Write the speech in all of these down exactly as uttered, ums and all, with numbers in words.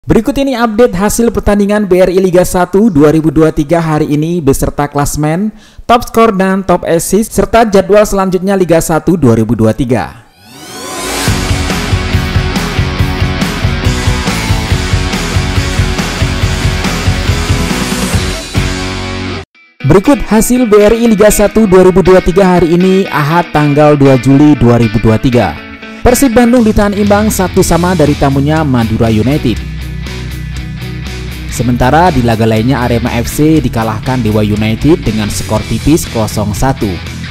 Berikut ini update hasil pertandingan B R I Liga satu dua ribu dua puluh tiga hari ini beserta klasmen, top skor dan top assist serta jadwal selanjutnya Liga satu dua ribu dua puluh tiga. Berikut hasil B R I Liga satu dua ribu dua puluh tiga hari ini Ahad tanggal dua Juli dua ribu dua puluh tiga. Persib Bandung ditahan imbang satu sama dari tamunya Madura United. Sementara di laga lainnya Arema F C dikalahkan Dewa United dengan skor tipis nol satu.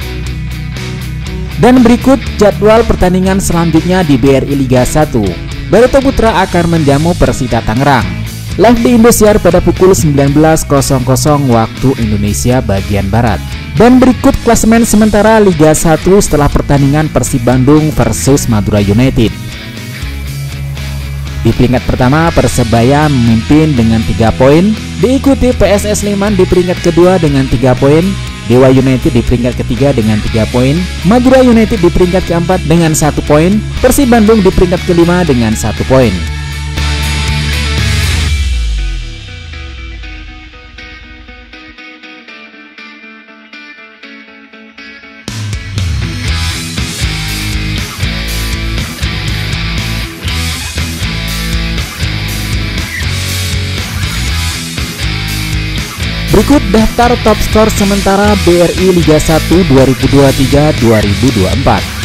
Dan berikut jadwal pertandingan selanjutnya di B R I Liga satu. Barito Putra akan menjamu Persita Tangerang. Live di Indosiar pada pukul sembilan belas waktu Indonesia bagian Barat. Dan berikut klasemen sementara Liga satu setelah pertandingan Persib Bandung versus Madura United. Di peringkat pertama Persebaya memimpin dengan tiga poin, diikuti P S S Sleman di peringkat kedua dengan tiga poin, Dewa United di peringkat ketiga dengan tiga poin, Madura United di peringkat keempat dengan satu poin, Persib Bandung di peringkat kelima dengan satu poin. Berikut daftar top skor sementara B R I Liga satu dua ribu dua puluh tiga dua ribu dua puluh empat.